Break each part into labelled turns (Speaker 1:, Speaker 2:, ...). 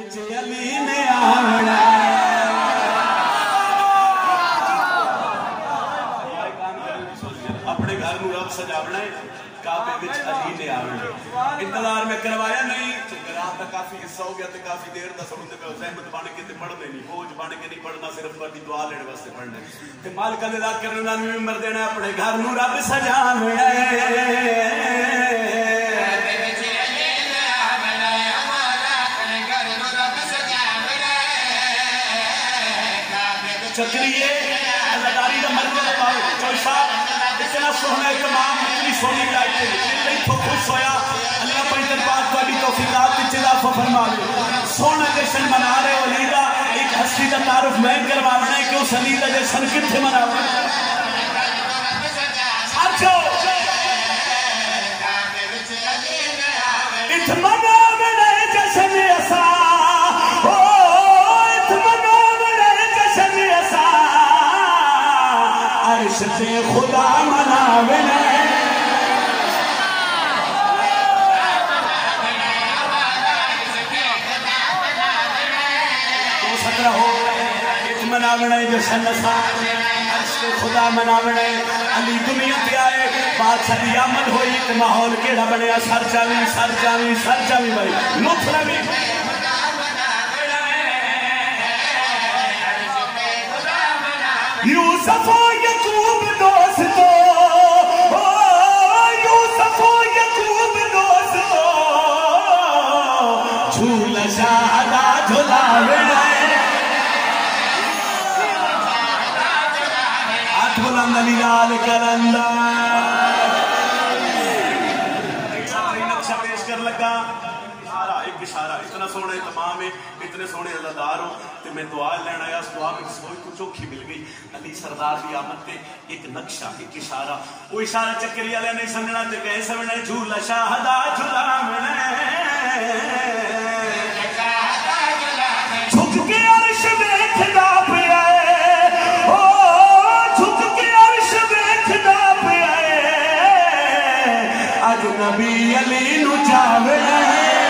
Speaker 1: علی نے آونا اپنے گھر نو رب سجاونا ہے کعبے وچ علی نے آونا انتظار میں کروایا نہیں رات دا کافی حصہ ہو گیا تے کافی دیر دا سنتے پہ زحمت بن کے تے پڑھنے نہیں بوجھ بن کے نہیں پڑھنا صرف تہاڈی دعا لینے واسطے پڑھنا تے مالک ادا کرنے نال ممبر دینا اپنے گھر نو رب سجاونا چکریے ازاداری دا مرکز پاؤ چوئی صاحب اتنا سونا اکمام اتنی سونی لائٹے اتنی تو خوش ہویا اللہ پنجر پاک تواڈی توفیقات وچ اضافہ فرما دے سونا جشن منا رہے ہو علی دا ایک ہستی دا تعارف میں کروانا ہے کہ اس علی دا جشن کتنے مناؤ اچھو اتمنا میں جشن ایسا عرش سے خدا مناونا تو سکرہ ہو مناونا جشن نسا عرش سے خدا مناونا علی دنیا پہ آئے بادشاہ دی آمد ہوئی تو ماحول کیڑا بنیا سر چاوی بھائی لطف نبی یوسف و یعقوب دوستو یوسف و یعقوب دوستو جھولا شاہدہ جھولاونا ہاتھ بلند علی لال کلندر نقشہ پیش کر لگا ایک اشارہ اتنا سونے تمام ہے اتنے سونے عزادار ہو تو میں دعا لینا آیا اس دعا میں کسی کوئی کچھ اوکھی مل گئی علی سردار دی آمد تے ایک نقشہ ایک اشارہ وہ اشارہ چکری علیہ نہیں سمجھنا تے کہیں سمجھنا جھولا شاہدہ جھولامنا جھک کے عرش میں خدا پہ آئے جھک کے عرش میں خدا پہ آئے اجنبی علی نو چاونا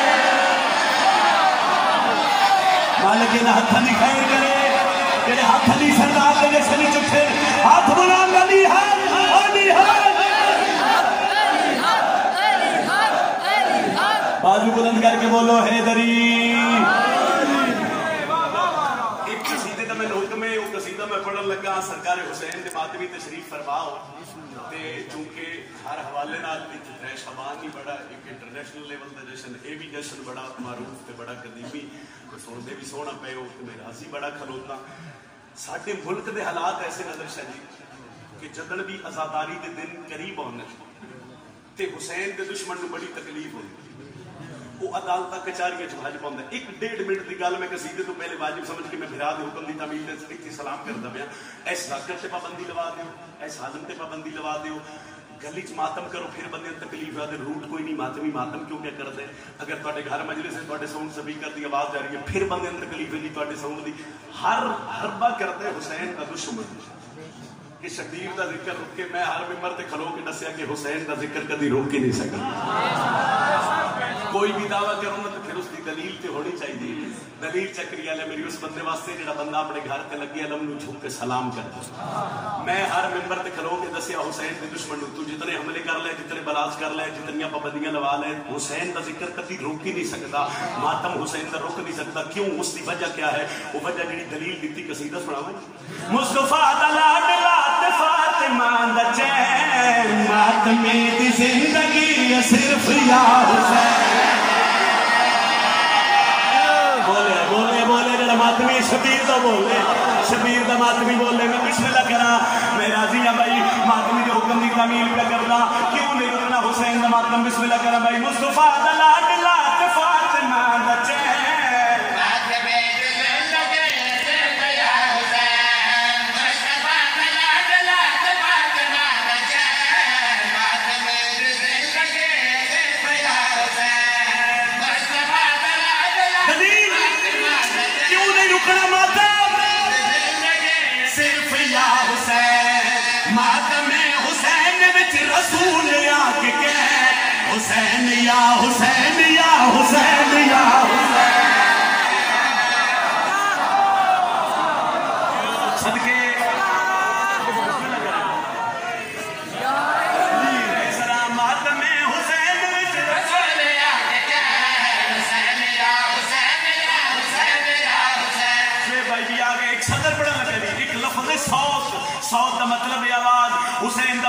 Speaker 1: مالک انہا ہاتھا نہیں خیر کرے تیرے ہاتھا نہیں سردار دے جیسے نہیں چکھے ہاتھ بلان علی بازو بلند کر کے بولو حیدری ایک قصیدے دا میں حکم ہے وہ قصیدہ میں پڑھن لگا سرکار حسین دے ماتمی تشریف فرماؤ تے چونکہ ہر حوالے نال ایک شبان ہی بڑا ایک انٹرنیشنل لیول دا جشن اے بھی جشن بڑا معروف تے بڑا قدیمی سوندے بھی سونا پے ہو تے میرا ہسی بڑا کھلوتا ساڈے ملک دے حالات ایسے نظر شاہی کہ جدن بھی آزاداری دے دن قریب ہونے تے حسین دے دشمن نو بڑی تکلیف ہوئی وہ عدالتہ کچاریاں چوہاج پاؤں ایک 1.5 منٹ دی گل میں قصیدے تو پہلے واجب سمجھ کے میں بھرا دے حکم دی تعمیل دے سکتی سلام کرتا پیا ایس ذکر تے پابندی لوا دیو ایس حالم تے پابندی لوا دیو گلی چ ماتم کرو پھر بندے تکلیف ہے روٹ کوئی نہیں ماتمی ماتم کیوں کیا کر دے اگر تواڈے گھر مجلس ہے تواڈے ساؤنڈ سپیکر دی آواز جا رہی ہے پھر بندے اندر تکلیف نہیں تواڈے ساؤنڈ دی ہر حربہ کرتے حسین کا دشمن کہ شبیر دا ذکر رک کے میں ہر ممبر تے کھلو کے دسیا کہ حسین دا ذکر کدی روک کے نہیں سکتا کوئی بھی دعویٰ کروں نا تو پھر اس کی دلیل تے ہونی چاہیے دلیل چکری ہے میری اس بندے واسطے جڑا بندہ اپنے گھر تے لگی علم نو جھک کے سلام کرتا میں ہر ممبر تے کھلو کے دسیا حسین دے دشمن نو تو جتنے حملے کر لے جتنے بلاس کر لے جتنی پابندیاں لوا لے حسین دا ذکر کدی روک ہی نہیں سکتا ماتم حسین دا روک نہیں سکتا کیوں اس کی وجہ کیا ہے وہ وجہ جڑی دلیل دیتی قصیدہ سناؤ مصطفیٰ دا لاڈلا تے فاطمہ دا چین ماتمی دی زندگی صرف یا حسین بولے جڑا ماتمی شبیر دا بولے شبیر دا ماتمی بولے میں بسم اللہ کرا میں راضی ہوں بھائی ماتمی کے حکم دی تعمیل پہ کرنا کیوں نہیں کرنا حسین دا ماتم بسم اللہ کرا بھائی مصطفیٰ دا لاڈلا تے فاطمہ دا چین حسین یا حسین یا حسین یا حسین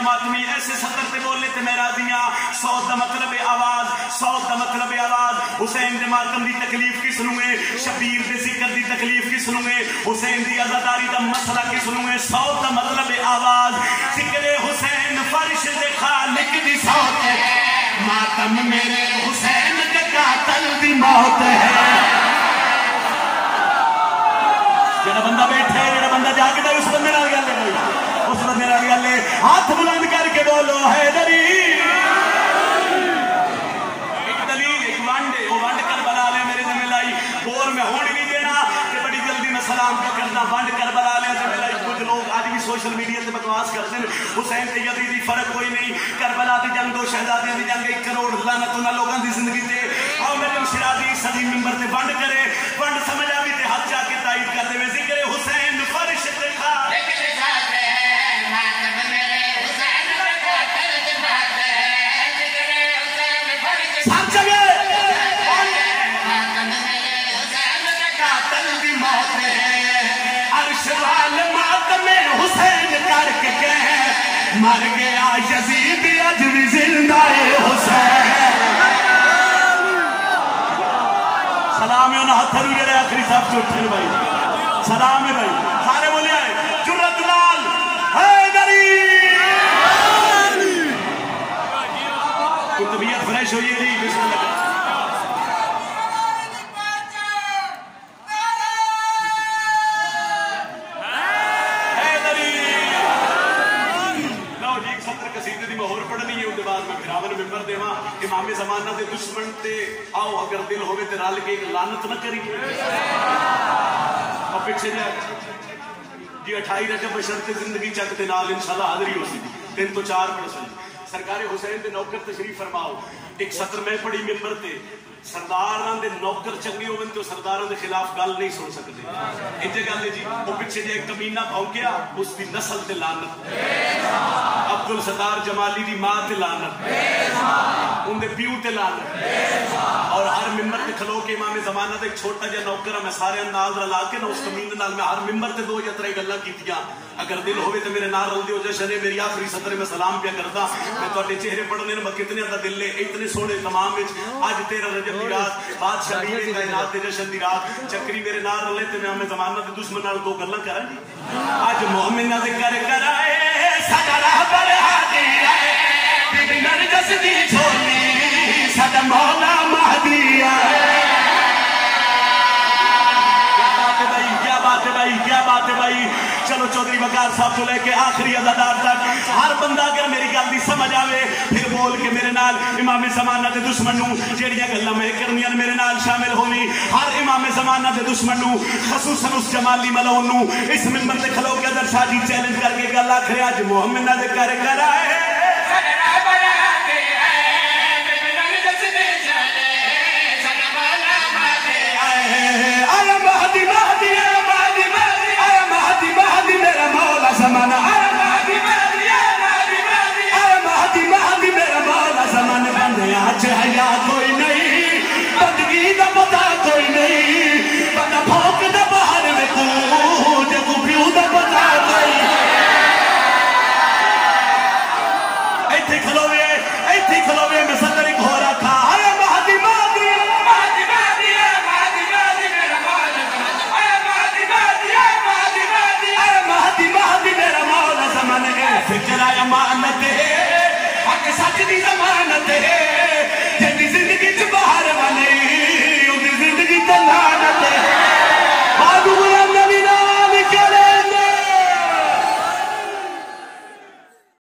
Speaker 1: मातमी ऐसे सतर ते बोले ते मैं राजी हां। सौत दा मतलब है आवाज, सौत दा मतलब है आवाज। हुसैन दे मातम दी तकलीफ किस नूं है, शबीर दे जिक्र दी तकलीफ किस नूं है, हुसैन दी आजादारी दा मसला किस नूं है। सौत दा मतलब है आवाज। जिक्र हुसैन फर्श दे खालिक दी सौत है, मातम मेरे हुसैन के कातल दी मौत है। जेड़ा बंदा बैठे, जेड़ा बंदा जागदा उस बंदे नाल गल है, उस बंदे नाल गल है। हाथ बुलंद करके बोलो हैदरी। एक दलील, एक वंड, वो वंड करबला ले मेरे जिम्मे लाई। बोर मैं हुण नहीं देना कि बड़ी जल्दी मैं सलाम क्या करना। वंड करबला ले जिम्मे लाई। कुछ लोग आज भी सोशल मीडिया से बकवास करते हैं हुसैन ते यजीदी फर्क कोई नहीं। करबला दी जंग दो शहजादियां दी जंग, 1 करोड़ लानत उन्हां लोगों दी जिंदगी ते। आओ मेरे शिराजी सदी मिंबर ते वंड करे, वंड समझ आवी ते हाथ जाके ताईद कर देवे। जिक्र हुसैन फर्श ते खालिक दी सौत है, मातम मेरे हुसैन के कातल दी मौत है। जिक्र हुसैन फर्श सब जगह मातम मेरे हुसैन के कातल दी मौत है। अर्श वाले मातम हुसैन करके कह, मर गया यजीद अज भी जिंदा है हुसैन। सलाम है उन्हें हथरू जेड़े आखिरी साहब चुठे भाई, सलाम है भाई। सारे बोले आए जुर्रत लाल हैदरी। तबीयत फ्रेश हुई है जी, बिस्मिल्लाह। इमामे ज़माना दे दुश्मन ते आओ अगर दिल होवे ते रल के एक लानत न करी। और पिछे जी 28 रजब बशरते जिंदगी चक ते नाल इंशाअल्लाह हाज़री हो सी 3 तो 4 पढ़ सी। सरकारे हुसैन दे नौकर तशरीफ फरमाओ। एक सत्र में पढ़ी मिंबर ते, सरदारां दे नौकर चंगे होवन तो सरदारां दे खिलाफ गल नहीं सुन सकते। इंजे गल है जी। वो पिछे जे एक कमीना भौंकिया, उसकी नस्ल ते लानत। अब्दुल सत्तार जमाली दी मां ते लानत, उनके प्यू ते लानत। और हर मिंबर ते खलो के इमामे ज़माना दे छोटा जिहा नौकर मैं सारे नाल रला के ना उस कमीने नाल मैं हर मिंबर ते 2 या 3 गल्लां कीतियां। अगर दिल होवे तो मेरे नाल रलदे हो जशन है। मेरी आखिरी सत्र में सलाम पिया करदा। मैं तुहाडे चेहरे पढ़ने में कितने दा दिल है, इतने सोहने तमाम विच अज 13 रजब दी रात, बादशाह दी कायनात दे जशन दी रात, चक्री मेरे नाल रले ते मैं ज़माना दे दुश्मन नाल 2 गल्लां करां जी। अज मोमिना दे कर कराए साडा रहबर हादी आए, बीबी नरगिस दी झोली साडा मौला महदी आए। क्या बात है भाई, क्या बात है भाई। चलो चौधरी वकार साहब तो लेके आखिरी अज़ादार तक हर बंदा अगर मेरी गल दी समझ आवे फिर बोल के मेरे नाल इमामे ज़माना दे दुश्मन नूं जेड़ियां गल्लां मैं करनियां मेरे नाल शामिल होवी। हर इमामे ज़माना दे दुश्मन नूं खसूसन उस जमाली मलऊन नूं इस मिंबर ते खलो के अदर शाह जी चैलेंज करके गल आखरे अज मोहम्मद दे कर कराए ज़माना मेरा मौला ज़माने बंदे आज हया कोई नहीं, बंदगी दा पता कोई नहीं, बंदा भौंक दा बाहर में कूद प्यू दा पता कोई। इत्थे खलोवे मैं सदर एक हो रखा अरे महदी महदी महदी महदी महदी महदी मेरा मौला अरे महदी महदी महदी महदी अरे महदी महदी मेरा मौला ज़माने फिक्र अमानत है हक सच दी ज़मानत है।